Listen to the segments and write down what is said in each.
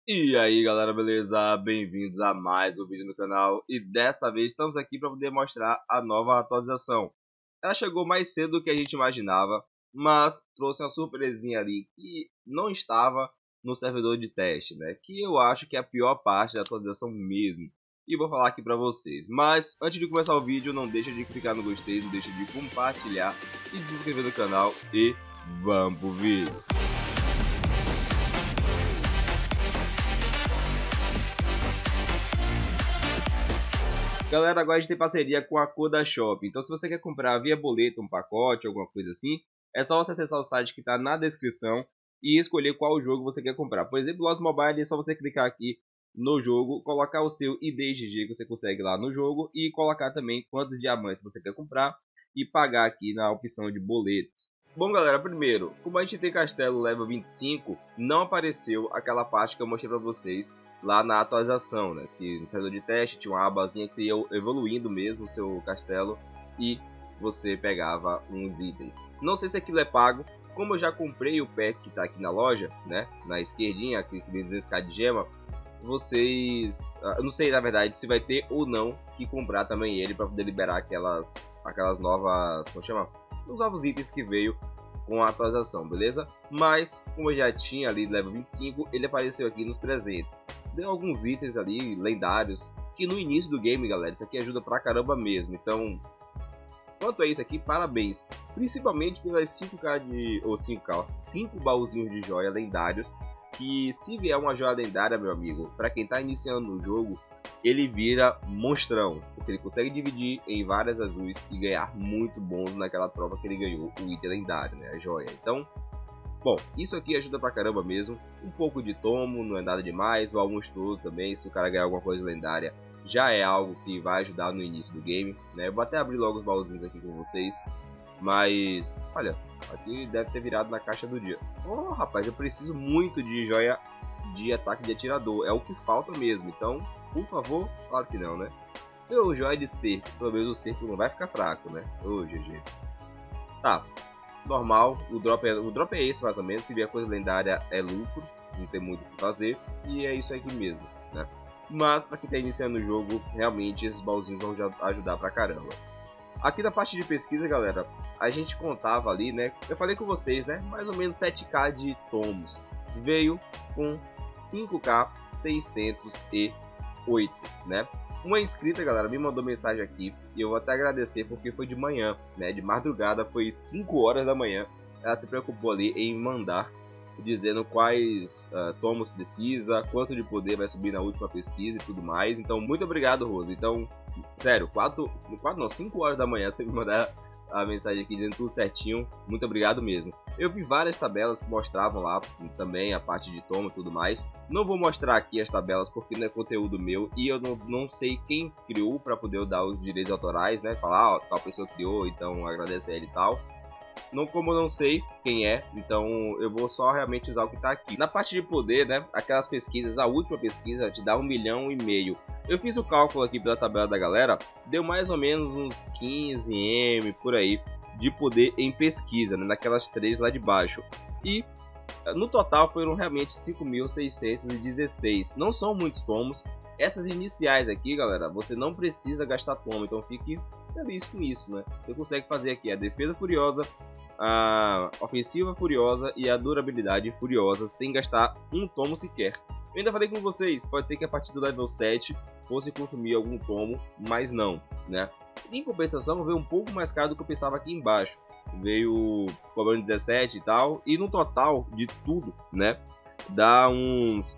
E aí galera, beleza? Bem-vindos a mais um vídeo no canal. E dessa vez estamos aqui para poder mostrar a nova atualização. Ela chegou mais cedo do que a gente imaginava, mas trouxe uma surpresinha ali que não estava no servidor de teste, né? Que eu acho que é a pior parte da atualização mesmo. E vou falar aqui para vocês. Mas antes de começar o vídeo, não deixa de clicar no gostei, não deixa de compartilhar e de se inscrever no canal. E vamos pro vídeo. Galera, agora a gente tem parceria com a Coda Shop. Então se você quer comprar via boleto, um pacote, alguma coisa assim, é só você acessar o site que está na descrição e escolher qual jogo você quer comprar. Por exemplo, Lost Mobile, é só você clicar aqui no jogo, colocar o seu ID GG que você consegue lá no jogo e colocar também quantos diamantes você quer comprar e pagar aqui na opção de boleto. Bom galera, primeiro, como a gente tem castelo level 25, não apareceu aquela parte que eu mostrei pra vocês lá na atualização, né? Que no servidor de teste tinha uma abazinha que você ia evoluindo mesmo o seu castelo e você pegava uns itens. Não sei se aquilo é pago, como eu já comprei o pack que tá aqui na loja, né? Na esquerdinha, aqui que vem 200k de gema, vocês... eu não sei na verdade se vai ter ou não que comprar também ele para poder liberar aquelas novas... como chama? Os novos itens que veio com a atualização, beleza? Mas, como eu já tinha ali level 25, ele apareceu aqui nos 300. Deu alguns itens ali, lendários, que no início do game, galera, isso aqui ajuda pra caramba mesmo. Então, quanto a isso aqui, parabéns. Principalmente pelas 5k de... ou 5k, 5 baúzinhos de joia lendários, que se vier uma joia lendária, meu amigo, pra quem tá iniciando no jogo, ele vira monstrão, porque ele consegue dividir em várias azuis e ganhar muito bônus naquela troca que ele ganhou o item lendário, né, a joia. Então, bom, isso aqui ajuda pra caramba mesmo. Um pouco de tomo, não é nada demais, o almoço também, se o cara ganhar alguma coisa lendária, já é algo que vai ajudar no início do game, né. Eu vou até abrir logo os baúzinhos aqui com vocês, mas, olha, aqui deve ter virado na caixa do dia. Oh, rapaz, eu preciso muito de joia de ataque de atirador, é o que falta mesmo, então... por favor, claro que não, né? Eu joia de cerco, pelo menos o cerco não vai ficar fraco, né? Ô, GG. Tá, normal, o drop é esse mais ou menos, se vier coisa lendária é lucro, não tem muito o que fazer, e é isso aqui mesmo, né? Mas pra quem tá iniciando o jogo, realmente esses baúzinhos vão ajudar pra caramba. Aqui na parte de pesquisa, galera, a gente contava ali, né? Eu falei com vocês, né? Mais ou menos 7k de tomos. Veio com 5k 608, né? Uma inscrita, galera, me mandou mensagem aqui e eu vou até agradecer porque foi de manhã, né? De madrugada, foi 5 horas da manhã. Ela se preocupou ali em mandar, dizendo quais tomos precisa, quanto de poder vai subir na última pesquisa e tudo mais. Então, muito obrigado, Rosa. Então, sério, 5 horas da manhã você me mandar a mensagem aqui dizendo tudo certinho, muito obrigado mesmo. Eu vi várias tabelas que mostravam lá também a parte de tomo e tudo mais. Não vou mostrar aqui as tabelas porque não é conteúdo meu e eu não sei quem criou para poder dar os direitos autorais, né? Falar, ó, tal pessoa criou, então agradece a ele e tal. Como eu não sei quem é, então eu vou só realmente usar o que está aqui. Na parte de poder, né, aquelas pesquisas, a última pesquisa te dá 1,5 milhão. Eu fiz o cálculo aqui pela tabela da galera, deu mais ou menos uns 15 M por aí de poder em pesquisa, né, naquelas 3 lá de baixo. E no total foram realmente 5.616. Não são muitos tomos. Essas iniciais aqui, galera, você não precisa gastar tomo, então fique feliz com isso, né? Você consegue fazer aqui a defesa furiosa, a ofensiva furiosa e a durabilidade furiosa sem gastar um tomo sequer. Eu ainda falei com vocês, pode ser que a partir do level 7 fosse consumir algum tomo, mas não, né? Em compensação, veio um pouco mais caro do que eu pensava aqui embaixo. Veio cobrando 17 e tal, e no total de tudo, né, dá uns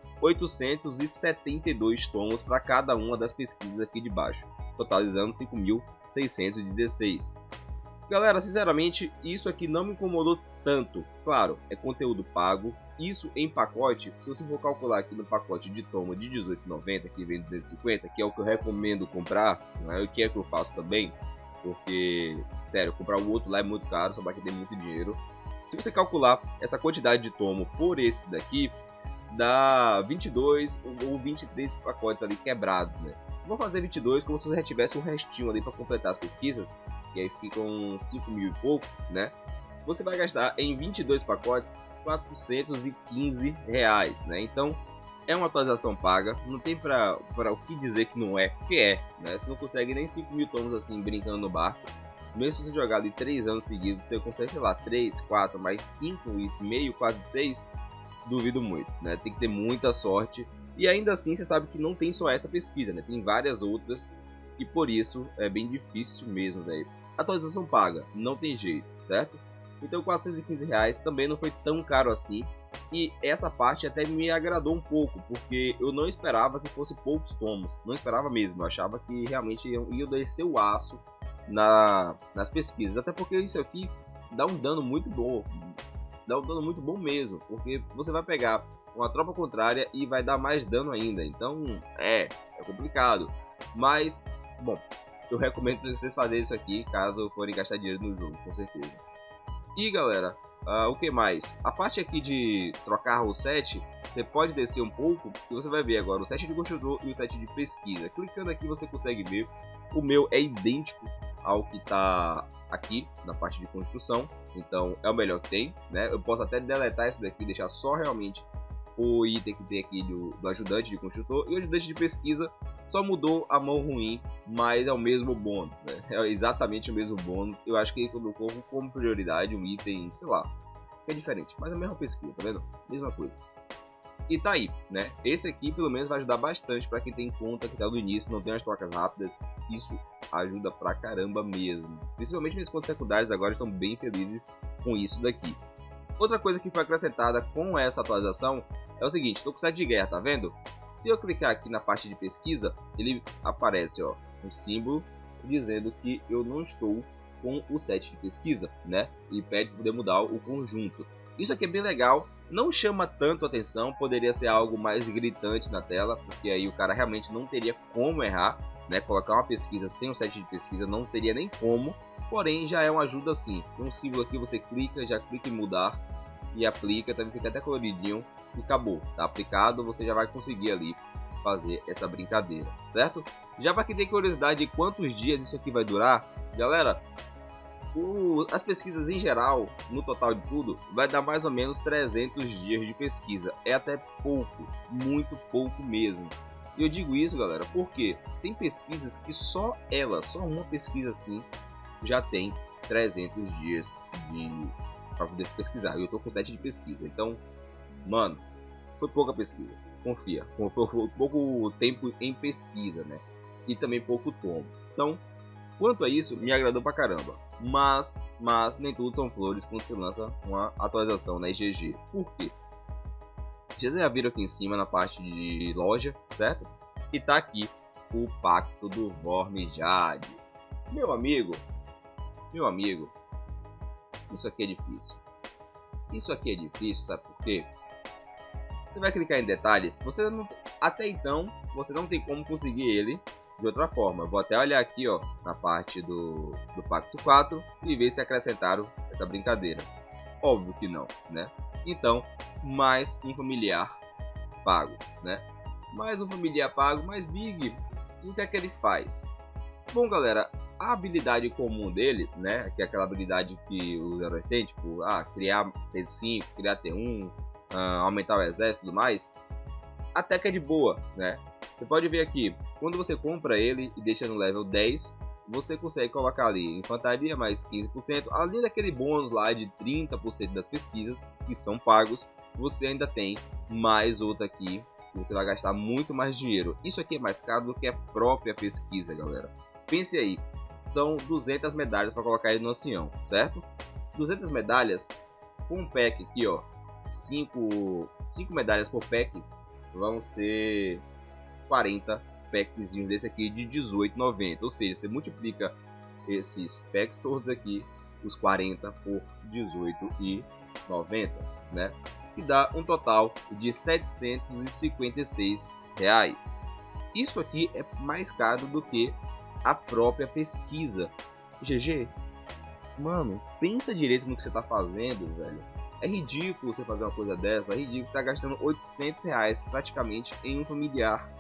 1.872 tomos para cada uma das pesquisas aqui de baixo, totalizando 5.616. Galera, sinceramente, isso aqui não me incomodou tanto. Claro, é conteúdo pago. Isso em pacote, se você for calcular aqui no pacote de tomo de 18,90, que vem 250, que é o que eu recomendo comprar, né? O que é que eu faço também, porque, sério, comprar o outro lá é muito caro, só vai ter muito dinheiro. Se você calcular essa quantidade de tomo por esse daqui, dá 22 ou 23 pacotes ali quebrados, né? Vou fazer 22 como se você já tivesse um restinho ali para completar as pesquisas, que aí ficam 5 mil e pouco, né? Você vai gastar em 22 pacotes R$ 415, né? Então É uma atualização paga, não tem pra o que dizer que não é, porque é, né? Você não consegue nem 5.000 tomos assim brincando no barco. Mesmo se você jogar ali 3 anos seguidos, você consegue, sei lá, 3, 4, mais 5,5, quase 6, duvido muito, né? Tem que ter muita sorte. E ainda assim, você sabe que não tem só essa pesquisa, né? Tem várias outras, e por isso é bem difícil mesmo, velho. Atualização paga, não tem jeito, certo? Então R$415 também não foi tão caro assim. E essa parte até me agradou um pouco, porque eu não esperava que fosse poucos tomos. Não esperava mesmo, eu achava que realmente ia descer o aço nas pesquisas. Até porque isso aqui dá um dano muito bom. Dá um dano muito bom mesmo, porque você vai pegar uma tropa contrária e vai dar mais dano ainda. Então é complicado. Mas, bom, eu recomendo vocês fazerem isso aqui caso forem gastar dinheiro no jogo, com certeza. E galera, o que mais? A parte aqui de trocar o set, você pode descer um pouco e você vai ver agora o set de construtor e o set de pesquisa. Clicando aqui você consegue ver, o meu é idêntico ao que está aqui na parte de construção, então é o melhor que tem, né? Eu posso até deletar isso daqui, deixar só realmente o item que tem aqui do ajudante de construtor, e o ajudante de pesquisa só mudou a mão ruim, mas é o mesmo bônus, né? É exatamente o mesmo bônus. Eu acho que ele colocou como prioridade um item, sei lá, é diferente, mas é a mesma pesquisa, tá vendo? Mesma coisa. E tá aí, né? Esse aqui pelo menos vai ajudar bastante para quem tem conta que tá no início, não tem as trocas rápidas. Isso ajuda pra caramba mesmo. Principalmente meus pontos secundários agora estão bem felizes com isso daqui. Outra coisa que foi acrescentada com essa atualização é o seguinte, estou com 7 de guerra, tá vendo? Se eu clicar aqui na parte de pesquisa, ele aparece, ó, um símbolo dizendo que eu não estou com o set de pesquisa, né? E pede para poder mudar o conjunto. Isso aqui é bem legal, não chama tanto atenção, poderia ser algo mais gritante na tela, porque aí o cara realmente não teria como errar, né? Colocar uma pesquisa sem o set de pesquisa não teria nem como, porém já é uma ajuda assim. Tem um símbolo aqui, você clica, já clica em mudar e aplica, também fica até coloridinho e acabou, tá aplicado, você já vai conseguir ali fazer essa brincadeira, certo? Já para quem tem curiosidade de quantos dias isso aqui vai durar, galera, as pesquisas em geral, no total de tudo, vai dar mais ou menos 300 dias de pesquisa. É até pouco, muito pouco mesmo. E eu digo isso, galera, porque tem pesquisas que só uma pesquisa assim, já tem 300 dias para poder pesquisar. Eu tô com 7 de pesquisa, então, mano, foi pouca pesquisa. Confia, foi pouco tempo em pesquisa, né? E também pouco tomo. Então, quanto a isso, me agradou pra caramba. Mas nem tudo são flores quando se lança uma atualização na IGG. Por quê? Vocês já viram aqui em cima na parte de loja, certo? E tá aqui o Pacto do Vormijade. Meu amigo, isso aqui é difícil. Isso aqui é difícil, sabe por quê? Você vai clicar em detalhes, até então você não tem como conseguir ele de outra forma. Eu vou até olhar aqui, ó, na parte do Pacto 4 e ver se acrescentaram essa brincadeira. Óbvio que não, né? Então, mais um familiar pago, né? Mais um familiar pago, mais Big. E o que é que ele faz? Bom, galera, a habilidade comum dele, né? Que é aquela habilidade que os heróis têm, tipo, criar T5, criar T1, aumentar o exército e tudo mais, até que é de boa, né? Você pode ver aqui, quando você compra ele e deixa no level 10, você consegue colocar ali infantaria mais 15%, além daquele bônus lá de 30% das pesquisas, que são pagos, você ainda tem mais outra aqui, que você vai gastar muito mais dinheiro. Isso aqui é mais caro do que a própria pesquisa, galera. Pense aí, são 200 medalhas para colocar ele no ancião, certo? 200 medalhas, com um pack aqui, ó, 5 medalhas por pack, vão ser 40 packzinhos desse aqui de 18,90, ou seja, você multiplica esses packs todos aqui, os 40 por 18,90, né? E dá um total de R$ 756 reais. Isso aqui é mais caro do que a própria pesquisa. GG, mano, pensa direito no que você tá fazendo, velho. É ridículo você fazer uma coisa dessa, é ridículo você tá gastando R$ 800 reais praticamente em um familiar.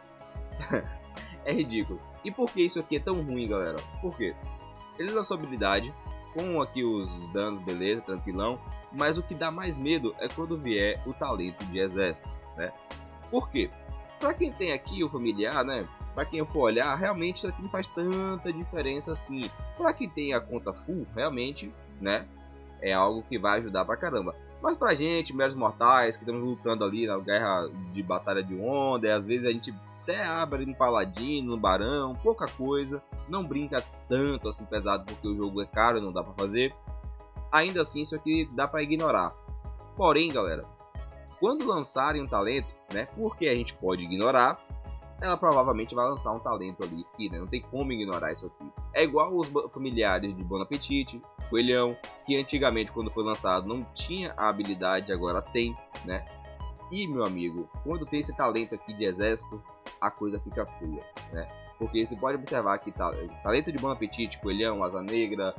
É ridículo. E por que isso aqui é tão ruim, galera? Por quê? Ele lançou habilidade com aqui os danos, beleza, tranquilão. Mas o que dá mais medo é quando vier o talento de exército, né? Por quê? Pra quem tem aqui o familiar, né? Pra quem for olhar, realmente isso aqui não faz tanta diferença assim. Pra quem tem a conta full, realmente, né? É algo que vai ajudar pra caramba. Mas pra gente, meros mortais, que estamos lutando ali na guerra de batalha de onda, e às vezes a gente até abre no paladino, no barão, pouca coisa. Não brinca tanto assim pesado porque o jogo é caro, não dá pra fazer. Ainda assim, isso aqui dá pra ignorar. Porém, galera, quando lançarem um talento, né? Porque a gente pode ignorar, ela provavelmente vai lançar um talento ali que, né, não tem como ignorar isso aqui. É igual os familiares de Bon Appetit, Coelhão, que antigamente quando foi lançado não tinha a habilidade, agora tem, né? E meu amigo, quando tem esse talento aqui de exército, a coisa fica feia, né? Porque você pode observar que talento de Bon Appetit, Coelhão, Asa Negra,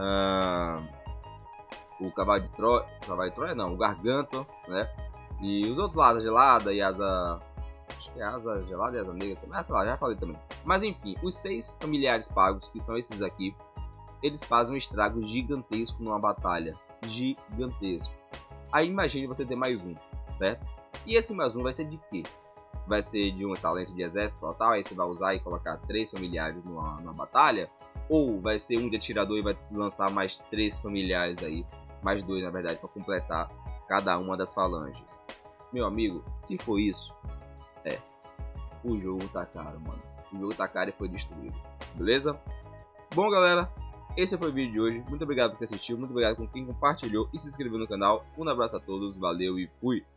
o Cavalo de Troia não, o Garganto, né? E os outros lá, Asa Gelada e Asa... acho que é Asa Gelada e Asa Negra também. Ah, sei lá, já falei também. Mas enfim, os 6 familiares pagos, que são esses aqui, eles fazem um estrago gigantesco numa batalha. Gigantesco. Aí imagine você ter mais um, certo? E esse mais um vai ser de quê? Vai ser de um talento de exército total, aí você vai usar e colocar 3 familiares numa batalha? Ou vai ser um de atirador e vai lançar mais 3 familiares aí, mais 2 na verdade, para completar cada uma das falanges? Meu amigo, se for isso, o jogo tá caro, mano. O jogo tá caro e foi destruído. Beleza? Bom, galera, esse foi o vídeo de hoje. Muito obrigado por ter assistido. Muito obrigado com quem compartilhou e se inscreveu no canal. Um abraço a todos. Valeu e fui!